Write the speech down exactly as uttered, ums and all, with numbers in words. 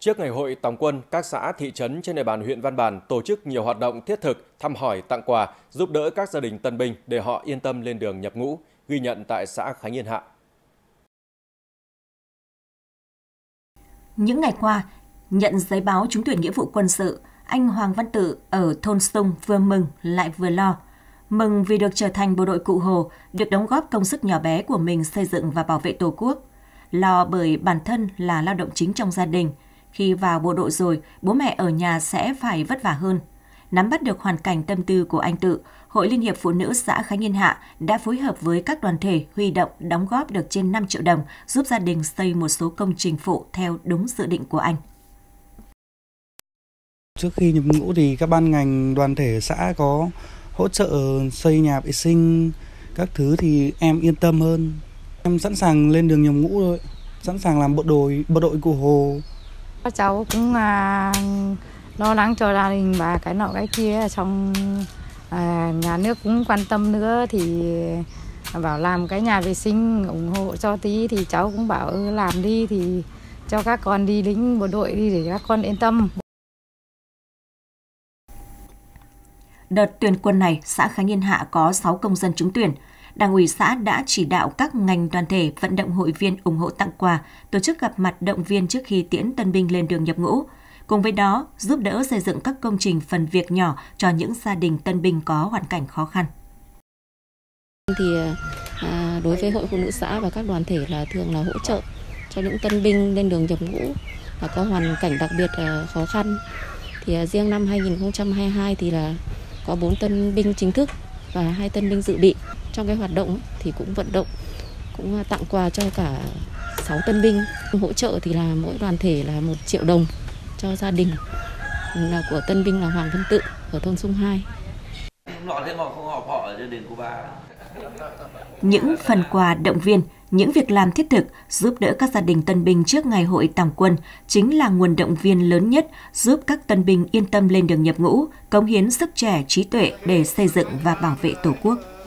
Trước ngày hội tòng quân, các xã, thị trấn trên địa bàn huyện Văn Bàn tổ chức nhiều hoạt động thiết thực, thăm hỏi, tặng quà, giúp đỡ các gia đình tân binh để họ yên tâm lên đường nhập ngũ, ghi nhận tại xã Khánh Yên Hạ. Những ngày qua, nhận giấy báo trúng tuyển nghĩa vụ quân sự, anh Hoàng Văn Tự ở thôn Sung vừa mừng lại vừa lo. Mừng vì được trở thành bộ đội Cụ Hồ, được đóng góp công sức nhỏ bé của mình xây dựng và bảo vệ Tổ quốc. Lo bởi bản thân là lao động chính trong gia đình. Khi vào bộ đội rồi, bố mẹ ở nhà sẽ phải vất vả hơn. Nắm bắt được hoàn cảnh tâm tư của anh Tự, Hội Liên hiệp Phụ nữ xã Khánh Yên Hạ đã phối hợp với các đoàn thể huy động đóng góp được trên năm triệu đồng giúp gia đình xây một số công trình phụ theo đúng dự định của anh. Trước khi nhập ngũ thì các ban ngành đoàn thể xã có hỗ trợ xây nhà vệ sinh, các thứ thì em yên tâm hơn. Em sẵn sàng lên đường nhập ngũ rồi, sẵn sàng làm bộ đội, bộ đội Cụ Hồ. Các cháu cũng à, lo lắng cho gia đình và cái nọ cái kia, xong à, nhà nước cũng quan tâm nữa thì bảo làm cái nhà vệ sinh ủng hộ cho tí thì cháu cũng bảo ừ, làm đi thì cho các con đi lính bộ đội đi để các con yên tâm. Đợt tuyển quân này, xã Khánh Yên Hạ có sáu công dân trúng tuyển. Đảng ủy xã đã chỉ đạo các ngành đoàn thể vận động hội viên ủng hộ tặng quà, tổ chức gặp mặt động viên trước khi tiễn tân binh lên đường nhập ngũ. Cùng với đó, giúp đỡ xây dựng các công trình phần việc nhỏ cho những gia đình tân binh có hoàn cảnh khó khăn. Thì à, đối với Hội Phụ nữ xã và các đoàn thể là thường là hỗ trợ cho những tân binh lên đường nhập ngũ và có hoàn cảnh đặc biệt à, khó khăn. Thì à, riêng năm hai nghìn không trăm hai mươi hai thì là có bốn tân binh chính thức và hai tân binh dự bị. Trong cái hoạt động thì cũng vận động, cũng tặng quà cho cả sáu tân binh. Hỗ trợ thì là mỗi đoàn thể là một triệu đồng cho gia đình là của tân binh là Hoàng Văn Tự ở thôn Sung hai. Những phần quà động viên, những việc làm thiết thực giúp đỡ các gia đình tân binh trước ngày hội tòng quân chính là nguồn động viên lớn nhất giúp các tân binh yên tâm lên đường nhập ngũ, cống hiến sức trẻ, trí tuệ để xây dựng và bảo vệ Tổ quốc.